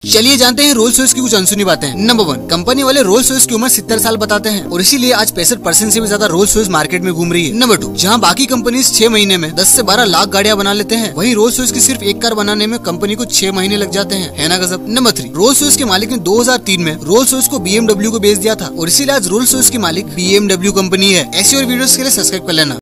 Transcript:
चलिए जानते हैं रोल्स रॉयस की कुछ अनसुनी बातें। नंबर 1, कंपनी वाले रोल्स रॉयस की उम्र 70 साल बताते हैं और इसीलिए आज 65% से भी ज्यादा रोल्स रॉयस मार्केट में घूम रही है। नंबर 2, जहां बाकी कंपनीज 6 महीने में 10 से 12 लाख गाड़ियां बना लेते हैं, वहीं रोल्स रॉयस की सिर्फ एक कार बनाने में कंपनी को 6 महीने लग जाते हैं, है ना गजब। नंबर 3, रोल्स रॉयस के मालिक ने 2003 में रोल्स रॉयस को BMW को बेच दिया था और इसीलिए आज रोल्स रॉयस की मालिक BMW कंपनी है। ऐसी और वीडियोस के लिए सब्सक्राइब कर लेना।